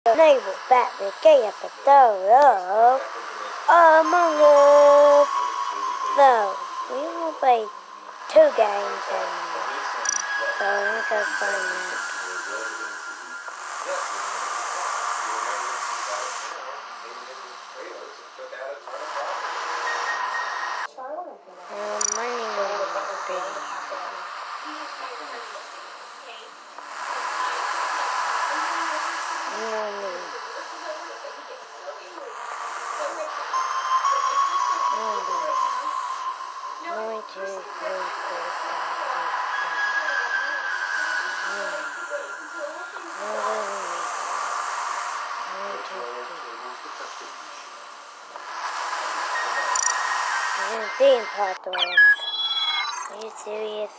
Naval Batman K episode of Among Us. So, we will play 2 games and so let's go find that. My name is Billy. Being part of it. Are you serious?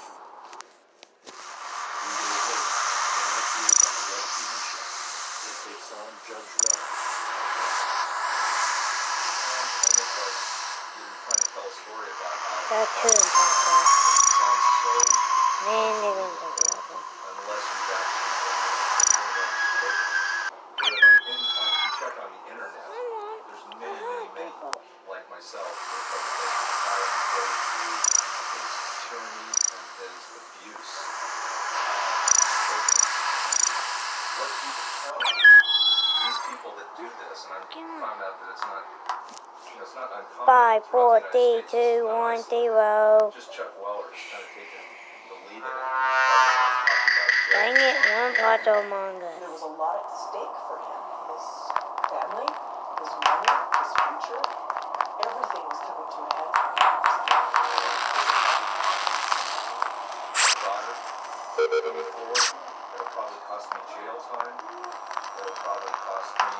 There are 2 in progress. Man, they're going to go global. Unless you've actually check on the internet, there's many like myself that his tyranny and his abuse. What do you tell these people that do this? And I found out that it's not uncommon. 5, 4, 3, 2, 1, 0. Just Chuck Weller's kind of taking the lead in it. Dang it, one part of Among Us. There was a lot at stake for him. His family, his money, his future. Everything was coming to a head. Daughter, coming forward, it'll probably cost me jail time. It'll probably cost me.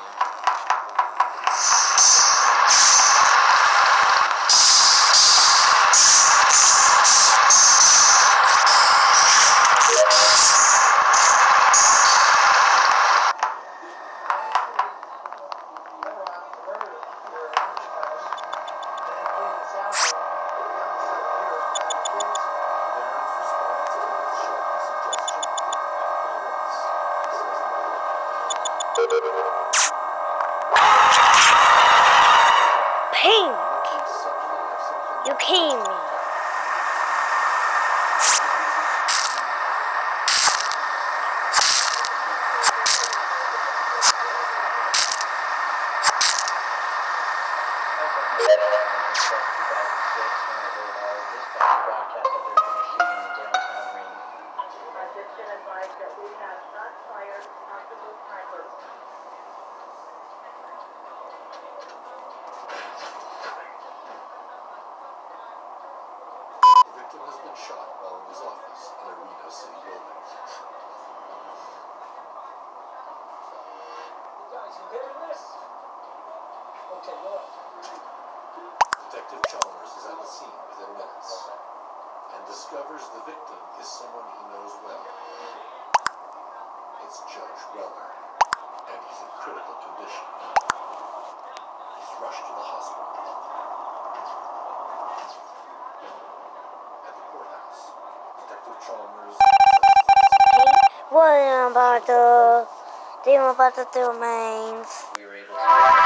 Pink! You came me. Has been shot while in his office in a Reno City building. Guys, you hearing this? Okay, look. Detective Chalmers is at the scene within minutes and discovers the victim is someone he knows well. It's Judge Weller, and he's in critical condition. He's rushed to the hospital. Chalmers. What am about to do? I'm about to do mains. We were able to.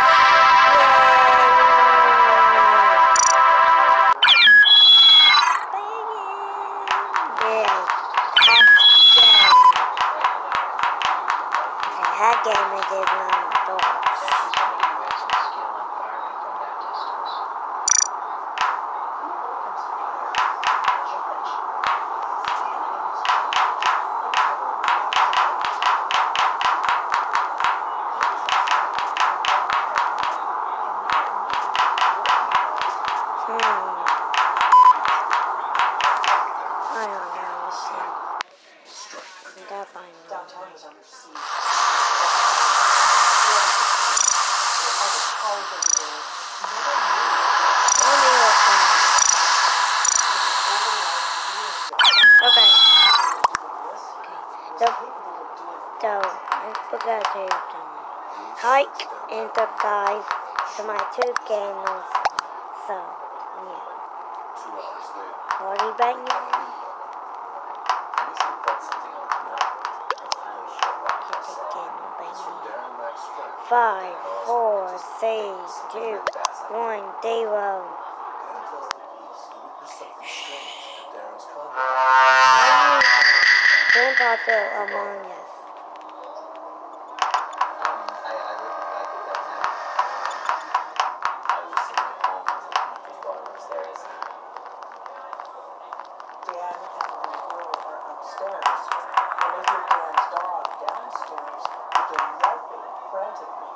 That game I did run thoughts. Downtown is under siege. Okay. So, I forgot to tell you something. Hike and subscribe to my 2 channels. So, yeah. 2 hours later. Party back now. Darren Max 5, 4, 3, 2, 1, 0. Dad tells the police he witnessed something strange at Darren's condo. Grand Theft Auto Among Us. Dad and the girl are upstairs. When they hear Dan's dog downstairs begin yelping frantically.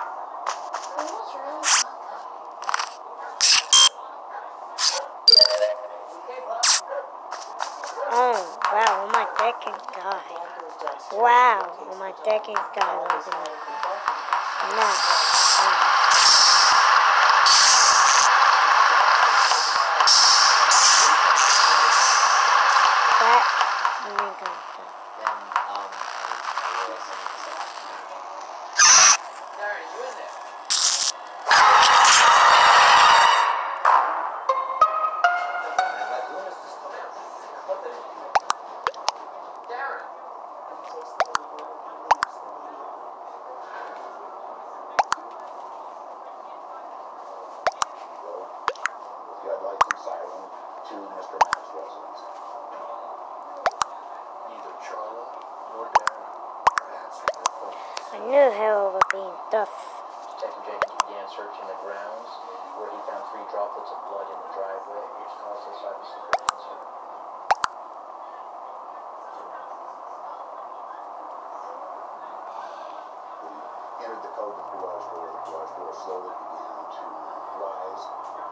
Oh, wow, my second guy. Dad goes downstairs. Wow, my second guy was in the That Mr. Mack's residence. Neither Charla nor Darren are answering their phones. I knew Harold was being tough. Detective Jenkins began searching the grounds, where he found 3 droplets of blood in the driveway, which caused us obviously great concern. He entered the code of the garage door. The garage door slowly began to rise.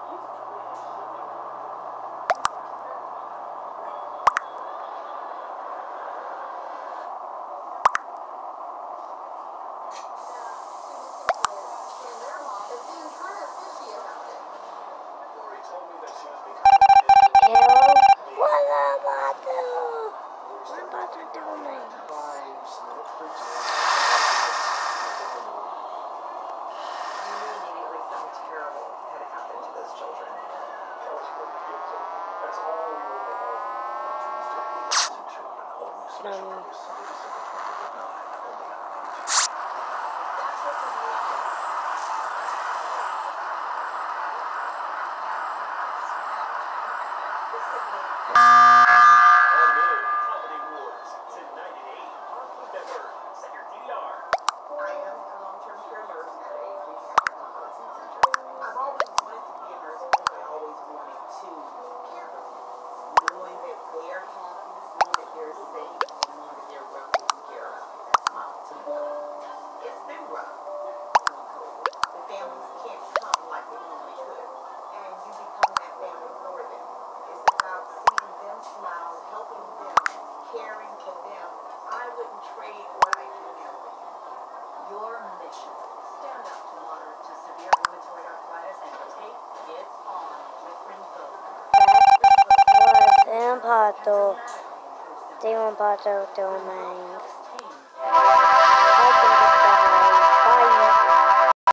Harold, what am I doing? What about to do, man? You knew immediately something terrible had happened to those children. I am a long-term care nurse at a rehabilitation center. I've always wanted to be a nurse because I always wanted to care for people. Knowing that they are happy, knowing that they're safe, and knowing that they're well taken care of. That's my ultimate. It's been rough during COVID. The families can't come like they normally could. And you become that family for them. It's about seeing them smile, helping them, caring for them. I wouldn't trade what I do now for you. Your mission, stand up to moderate to severe rheumatoid arthritis and take it on with Rinvoq. Was Imparto, Dramatically improves symptoms. Demon Parto domains. Pain